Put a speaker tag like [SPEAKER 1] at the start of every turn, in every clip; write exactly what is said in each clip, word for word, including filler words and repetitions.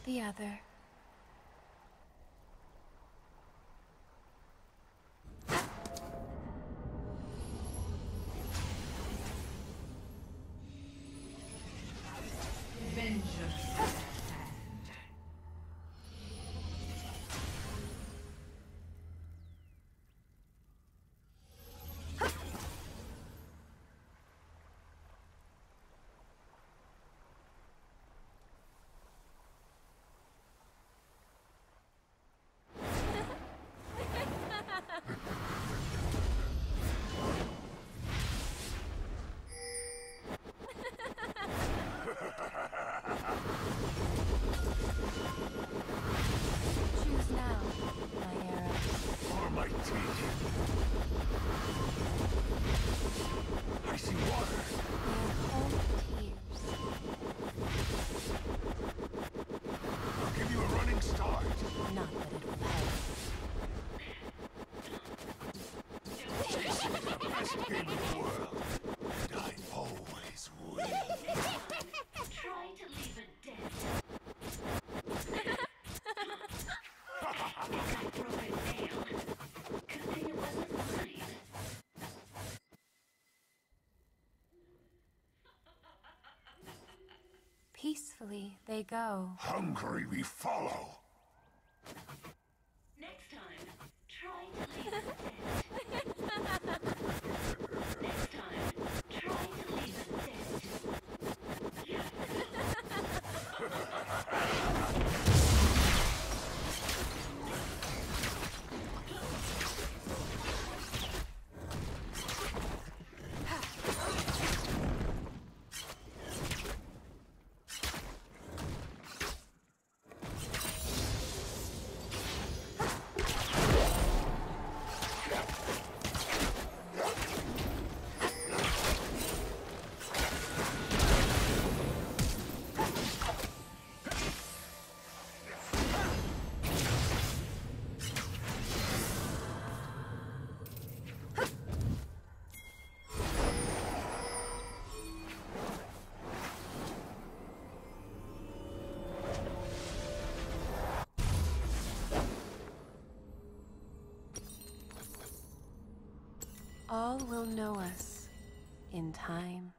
[SPEAKER 1] the other.
[SPEAKER 2] Vengeance.
[SPEAKER 1] Choose now, my arrow.
[SPEAKER 3] For my teeth. I see water.
[SPEAKER 1] May hold tears.
[SPEAKER 3] I'll give you a running start.
[SPEAKER 1] Not that it will help.
[SPEAKER 3] This is the best game in the world. And I always win.
[SPEAKER 4] Try to leave it dead. That broken nail. Good thing it wasn't mine.
[SPEAKER 1] Peacefully they go.
[SPEAKER 3] Hungry we follow.
[SPEAKER 4] Next time, try to leave it dead. Next time, try to leave it dead. Yeah.
[SPEAKER 1] All will know us in time.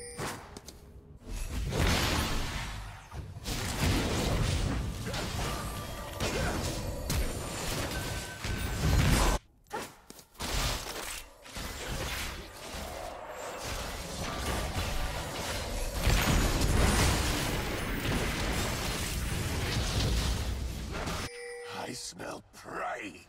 [SPEAKER 3] I smell prey.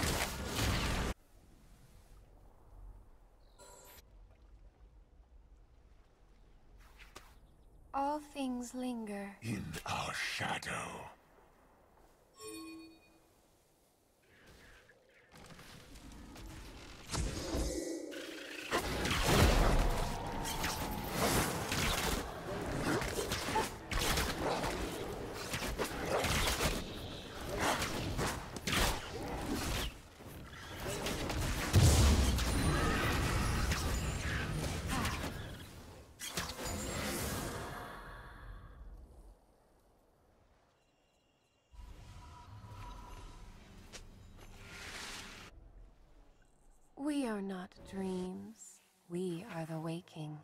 [SPEAKER 1] All things linger.
[SPEAKER 3] In our shadow.
[SPEAKER 1] We are not dreams. We are the waking.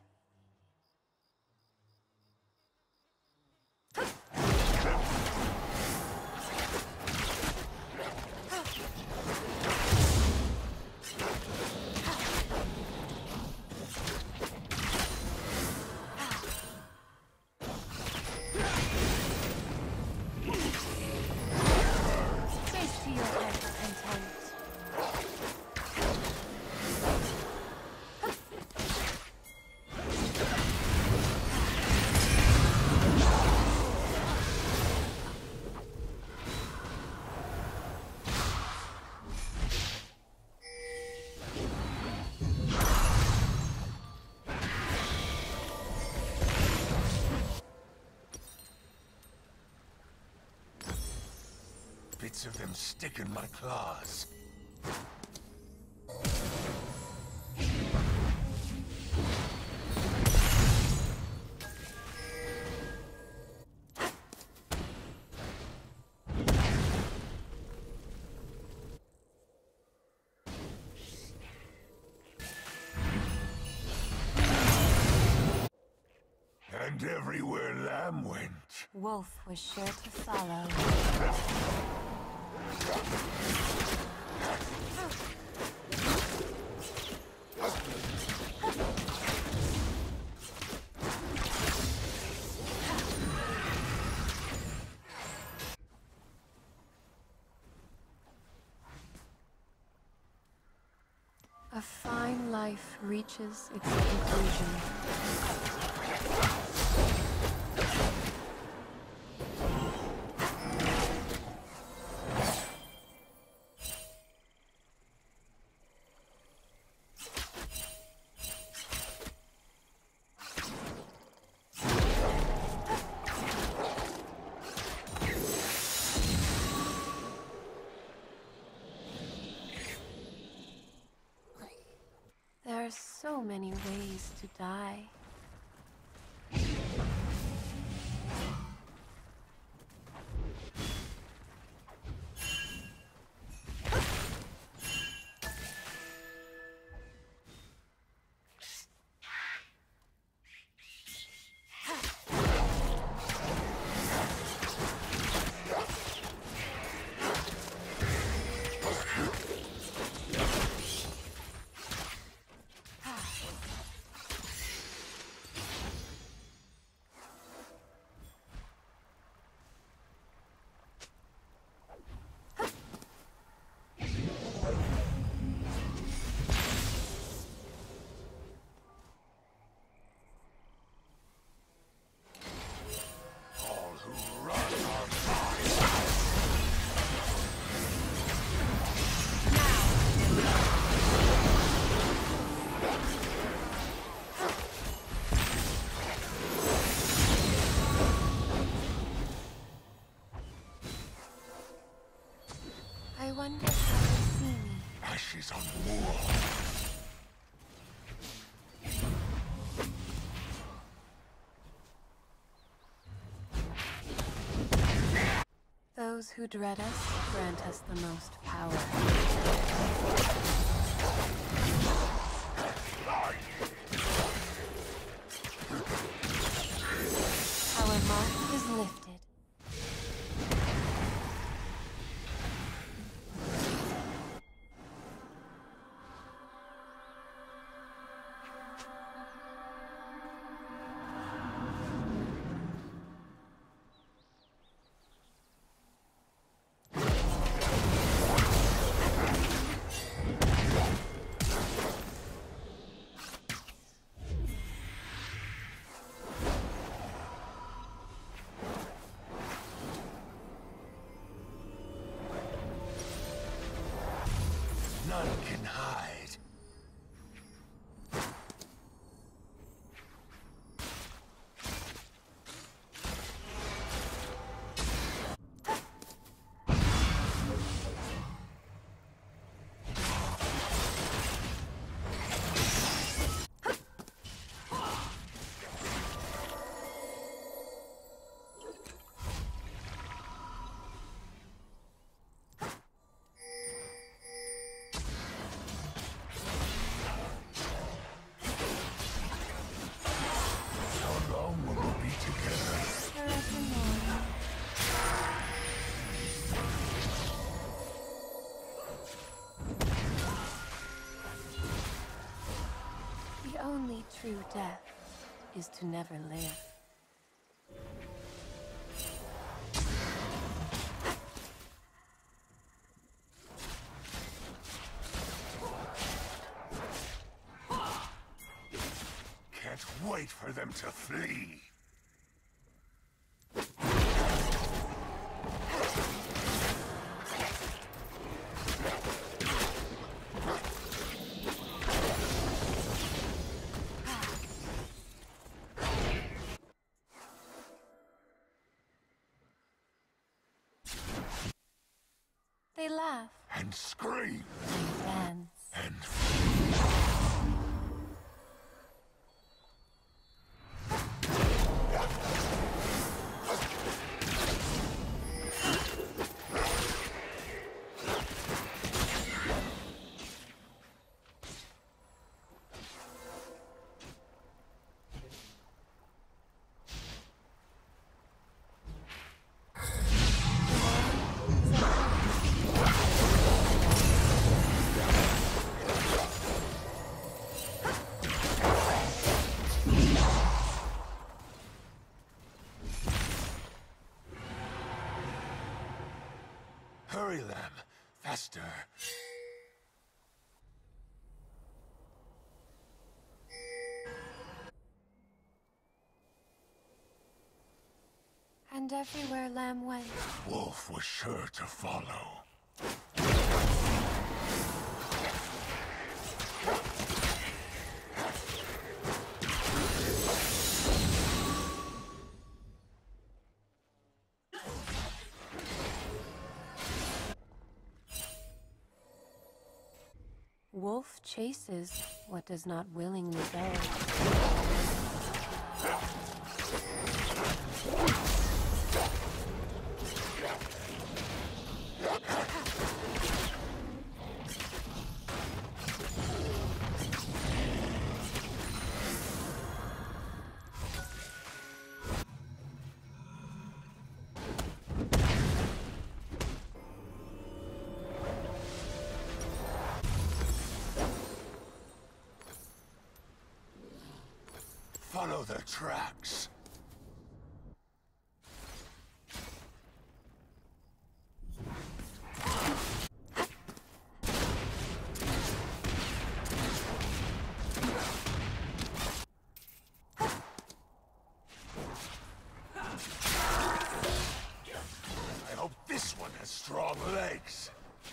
[SPEAKER 1] Face to your heart's content.
[SPEAKER 3] Bits of them stick in my claws. went everywhere Lamb went.
[SPEAKER 1] Wolf was sure to follow. A fine life reaches its conclusion. There are so many ways to die.
[SPEAKER 3] All who run are mine.
[SPEAKER 1] I wonder how they see me.
[SPEAKER 3] Ashes on war.
[SPEAKER 1] Those who dread us grant us the most power. Our mark is lifted.
[SPEAKER 3] None can hide. How long will we be together?
[SPEAKER 1] Forevermore. The only true death is to never live.
[SPEAKER 3] Can't wait for them to flee.
[SPEAKER 1] They laugh
[SPEAKER 3] And scream.
[SPEAKER 1] and dance.
[SPEAKER 3] And Hurry, Lamb. Faster.
[SPEAKER 1] And everywhere Lamb went,
[SPEAKER 3] Wolf was sure to follow.
[SPEAKER 1] Wolf chases what does not willingly go.
[SPEAKER 3] Follow the tracks. I hope this one has strong legs.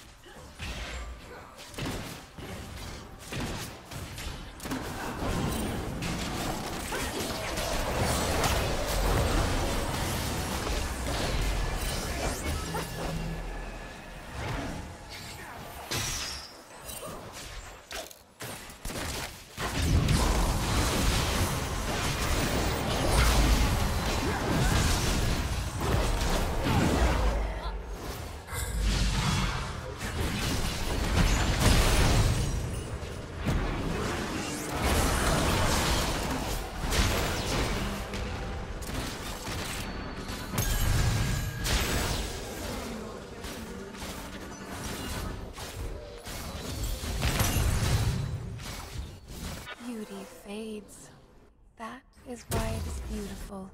[SPEAKER 1] Beauty fades. That is why it is beautiful.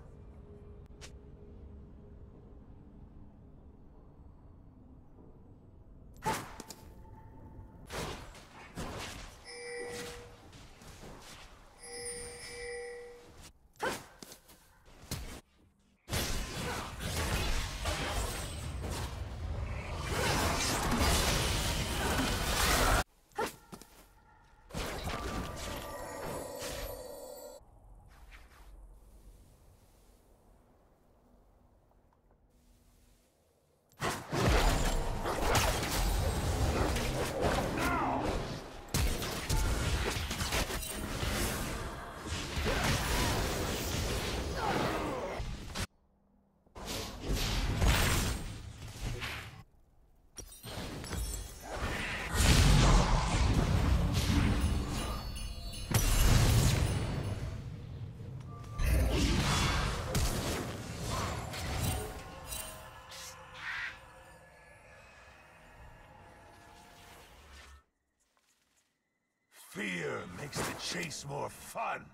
[SPEAKER 3] Fear makes the chase more fun.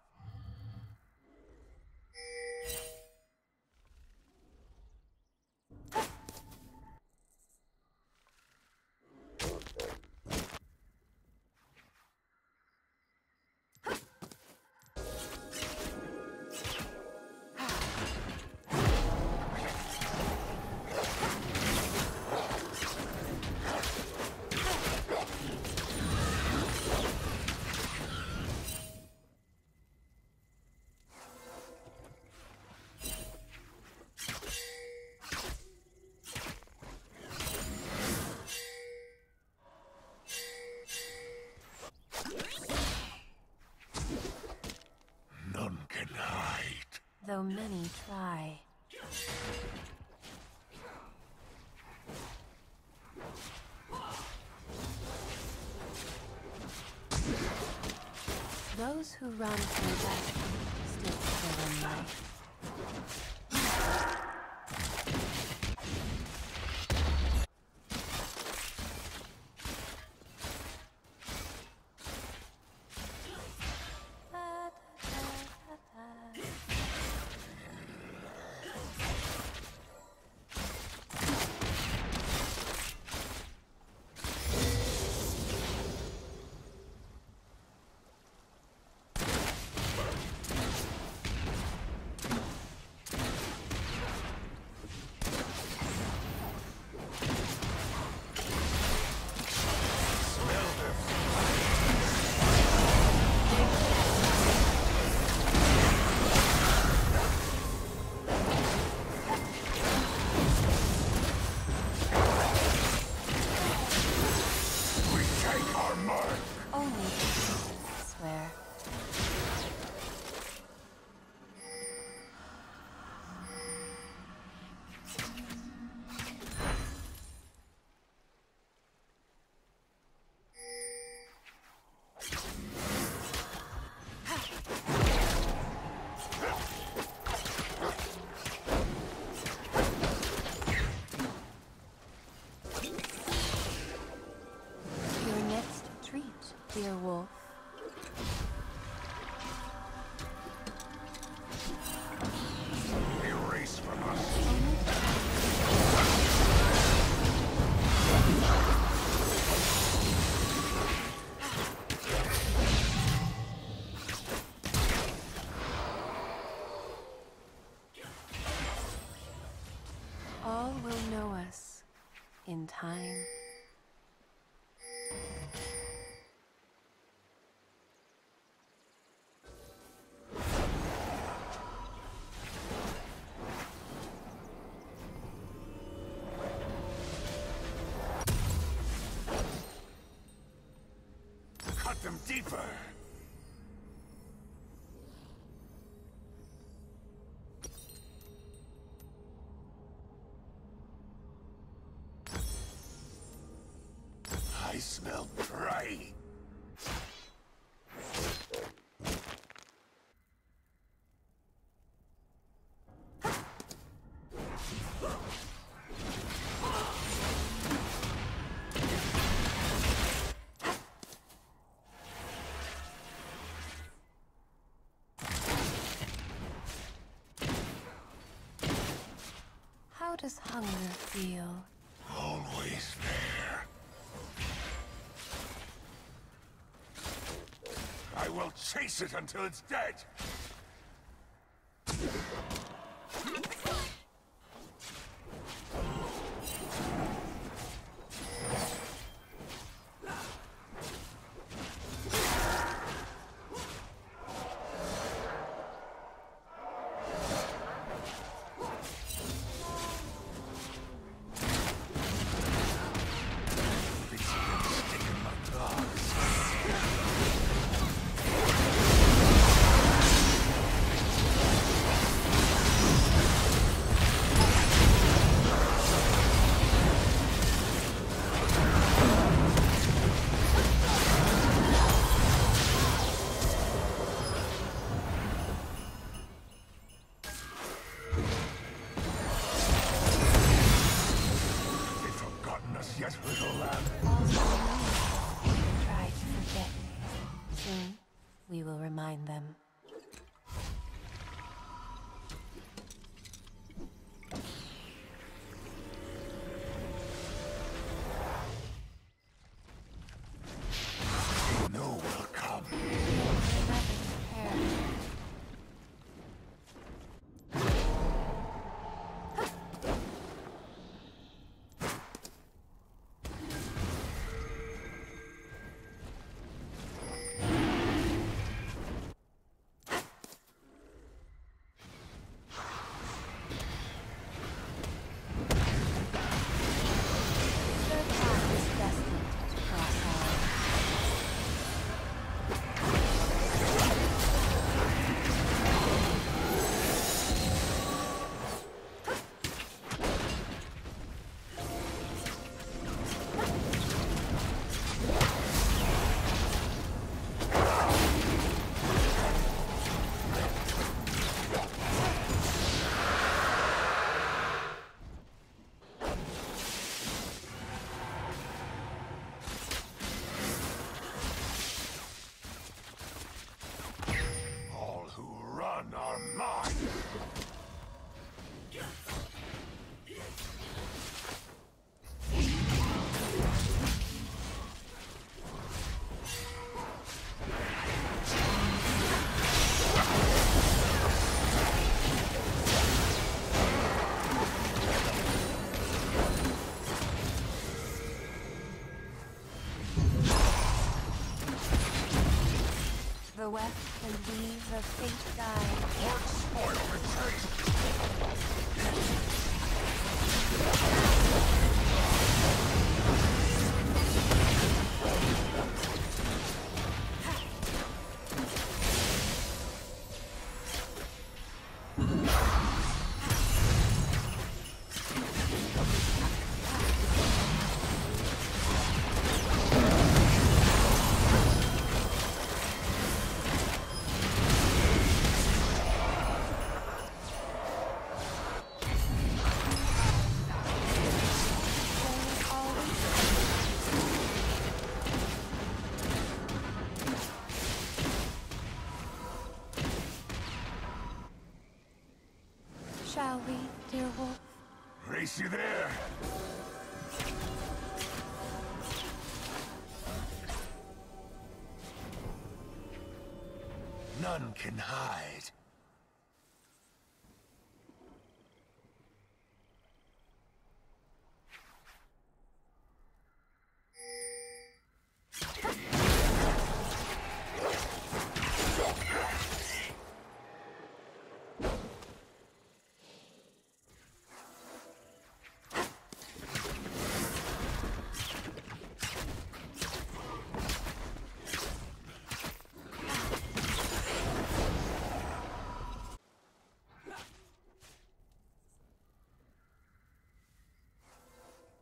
[SPEAKER 3] None can hide.
[SPEAKER 1] Though many try. Those who run from death still feel in life. All will know us in time.
[SPEAKER 3] Cut them deeper! I smell prey!
[SPEAKER 1] How does hunger feel?
[SPEAKER 3] Always there. I will chase it until it's dead! Yes, little lamb.
[SPEAKER 1] Also, try to forget. Soon, we will remind them.
[SPEAKER 3] They know will come.
[SPEAKER 1] Never prepare. Their path is destined to cross ours.
[SPEAKER 3] All who run are mine!
[SPEAKER 1] The weft and weave of fate guide.
[SPEAKER 3] Lord spoil the chase!
[SPEAKER 1] Shall we, dear wolf?
[SPEAKER 3] Race you there! None can hide.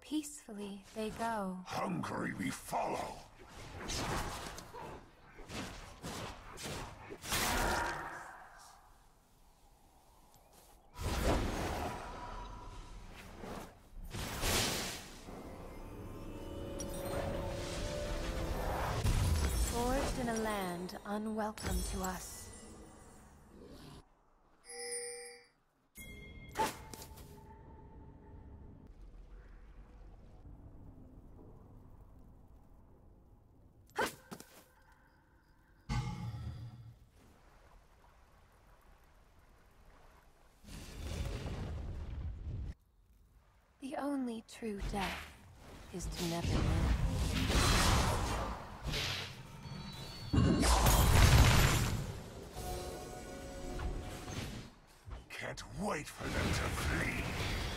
[SPEAKER 1] Peacefully they go.
[SPEAKER 3] Hungry we follow.
[SPEAKER 1] Forged in a land unwelcome to us. The only true death is to never live.
[SPEAKER 3] Can't wait for them to flee.